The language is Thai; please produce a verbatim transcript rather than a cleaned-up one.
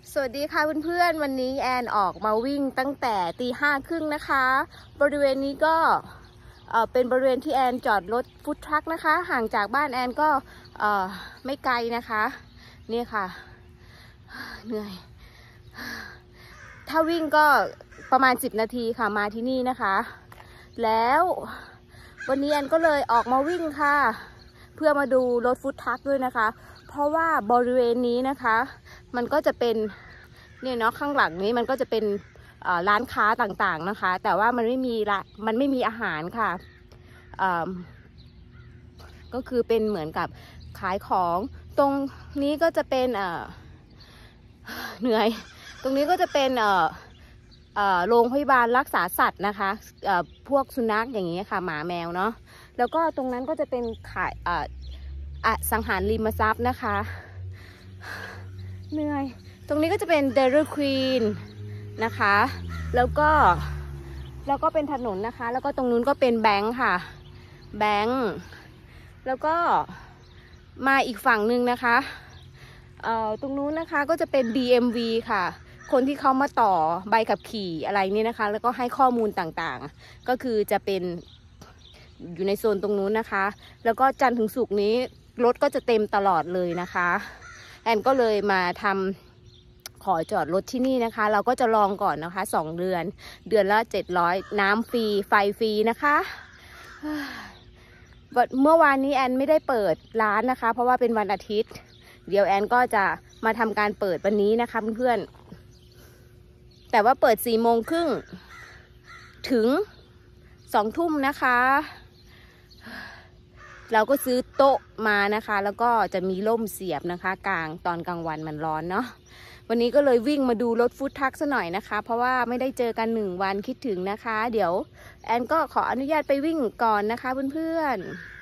สวัสดีค่ะเพื่อนๆวันนี้แอนออกมาวิ่งตั้งแต่ตีห้าครึ่งนะคะบริเวณนี้ก็เอ่อเป็นบริเวณที่แอนจอดรถฟู้ดทรัคนะคะห่างจากบ้านแอนก็เอ่อไม่ไกลนะคะนี่ค่ะเหนื่อยถ้าวิ่งก็ประมาณสิบนาทีค่ะมาที่นี่นะคะแล้ววันนี้แอนก็เลยออกมาวิ่งค่ะเพื่อมาดูรถฟู้ดทรัคด้วยนะคะเพราะว่าบริเวณนี้นะคะมันก็จะเป็นเนี่ยเนาะข้างหลังนี้มันก็จะเป็นร้านค้าต่างๆนะคะแต่ว่ามันไม่มีละมันไม่มีอาหารค่ะก็คือเป็นเหมือนกับขายของตรงนี้ก็จะเป็นเหนื่อยตรงนี้ก็จะเป็นโรงพยาบาลรักษาสัตว์นะคะพวกสุนัขอย่างนี้ค่ะหมาแมวเนาะแล้วก็ตรงนั้นก็จะเป็นขายอสังหารริมทรัพย์นะคะเหนื่อยตรงนี้ก็จะเป็น Dairy Queen นะคะแล้วก็แล้วก็เป็นถนนนะคะแล้วก็ตรงนู้นก็เป็นแบงค์ค่ะแบงค์แล้วก็มาอีกฝั่งหนึ่งนะคะเอ่อตรงนู้นนะคะก็จะเป็น ดี เอ็ม วี ค่ะคนที่เขามาต่อใบขับขี่อะไรนี่นะคะแล้วก็ให้ข้อมูลต่างๆก็คือจะเป็นอยู่ในโซนตรงนู้นนะคะแล้วก็จันทร์ถึงศุกร์นี้รถก็จะเต็มตลอดเลยนะคะแอนก็เลยมาทำขอจอดรถที่นี่นะคะเราก็จะลองก่อนนะคะสองเดือนเดือนละเจ็ดร้อยน้ำฟรีไฟฟรีนะคะเมื่อวานนี้แอนไม่ได้เปิดร้านนะคะเพราะว่าเป็นวันอาทิตย์เดี๋ยวแอนก็จะมาทำการเปิดวันนี้นะคะเพื่อนๆแต่ว่าเปิดสี่โมงครึ่งถึงสองทุ่มนะคะเราก็ซื้อโต๊ะมานะคะแล้วก็จะมีร่มเสียบนะคะกลางตอนกลางวันมันร้อนเนาะวันนี้ก็เลยวิ่งมาดูรถฟู้ดทรัคซะหน่อยนะคะเพราะว่าไม่ได้เจอกันหนึ่งวันคิดถึงนะคะเดี๋ยวแอนก็ขออนุญาตไปวิ่งก่อนนะคะเพื่อนๆ